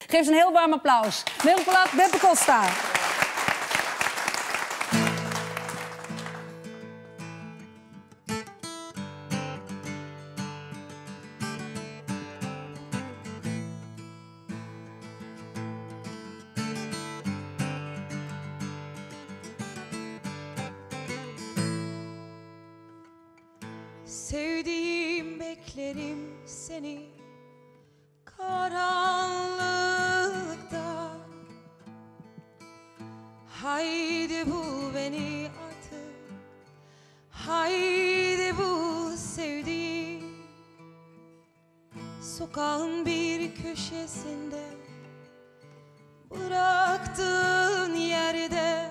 Geef ze een heel warm applaus. Merel Polat, Beppe Costa. Sevdiğim, beklerim seni karanlıkta. Haydi bul beni artık, haydi bul sevdiğim. Sokağın bir köşesinde, bıraktığın yerde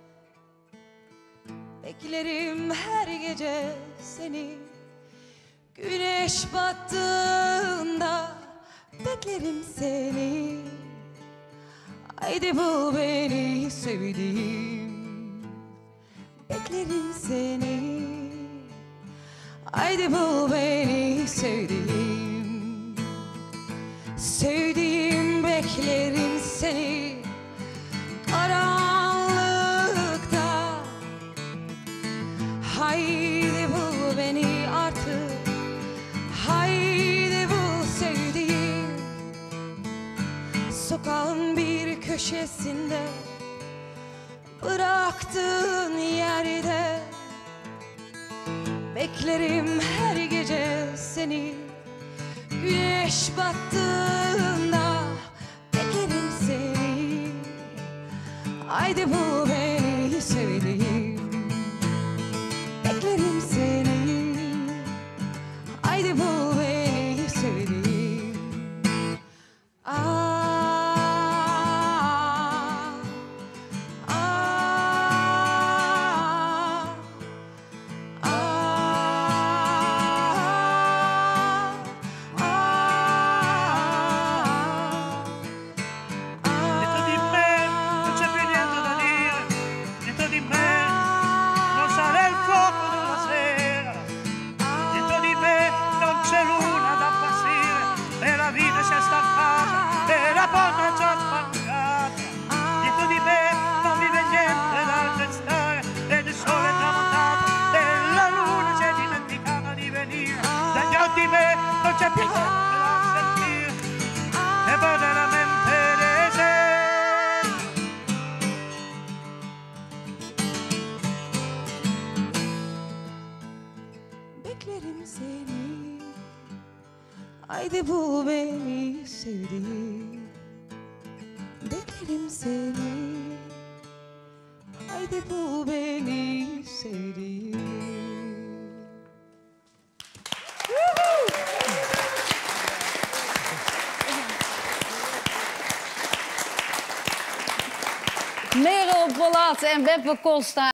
beklerim her gece seni. Güneş battığında beklerim seni. Haydi bul beni sevdiğim, beklerim seni. Haydi bul beni sevdiğim. Sevdiğim, beklerim seni karanlıkta. Haydi bul beni artık, haydi bul sevdiğim. Sokağın bir köşesinde, bıraktığın yerde beklerim her gece seni. Güneş battığında beklerim seni. Haydi bul beni sevdiğim, beklerim seni. Haydi bul beni sevdiğim. La porta è già spaccata, dietro di me non vive niente da restare, ed il sole è tramontato e la luna si è dimenticata di venire. Dagli occhi me non c'è più niente da sentire, e poi veramente desera. Beklerim seni. Haydi bul beni sevdiğim, beklerim seni. Haydi bul beni sevdiğim. Merel Polat en Beppe Costa.